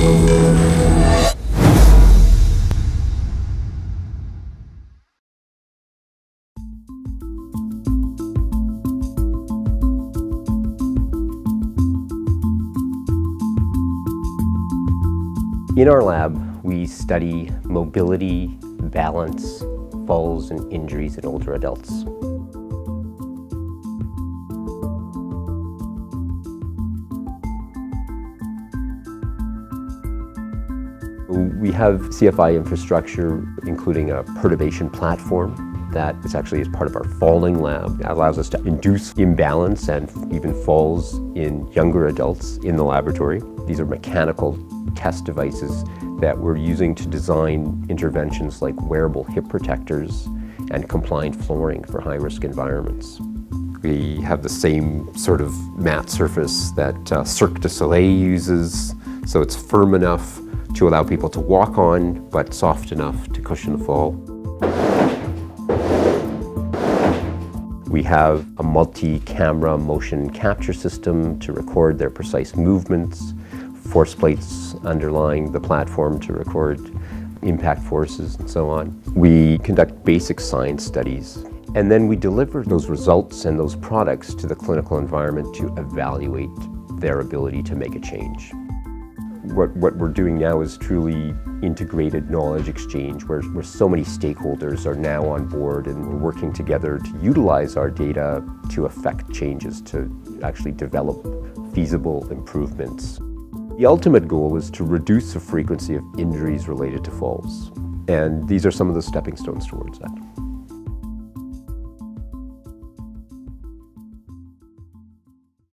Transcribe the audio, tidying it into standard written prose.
In our lab, we study mobility, balance, falls, and injuries in older adults. We have CFI infrastructure, including a perturbation platform that is actually part of our falling lab. That allows us to induce imbalance and even falls in younger adults in the laboratory. These are mechanical test devices that we're using to design interventions like wearable hip protectors and compliant flooring for high-risk environments. We have the same sort of mat surface that Cirque du Soleil uses, so it's firm enough to allow people to walk on, but soft enough to cushion the fall. We have a multi-camera motion capture system to record their precise movements, force plates underlying the platform to record impact forces and so on. We conduct basic science studies, and then we deliver those results and those products to the clinical environment to evaluate their ability to make a change. What we're doing now is truly integrated knowledge exchange, where so many stakeholders are now on board and we're working together to utilize our data to affect changes, to actually develop feasible improvements. The ultimate goal is to reduce the frequency of injuries related to falls, and these are some of the stepping stones towards that.